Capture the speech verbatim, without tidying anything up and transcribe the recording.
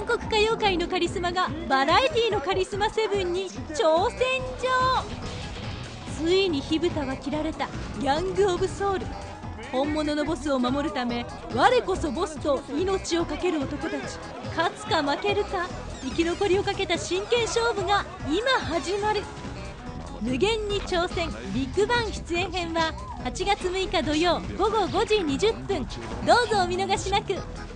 韓国歌謡界のカリスマがバラエティのカリスマセブンに挑戦状。ついに火蓋は切られたギャング・オブ・ソウル。本物のボスを守るため我こそボスと命を懸ける男たち。勝つか負けるか生き残りをかけた真剣勝負が今始まる。無限に挑戦ビッグバン出演編ははちがつむいか土曜ごごごじにじゅっぷん。どうぞお見逃しなく。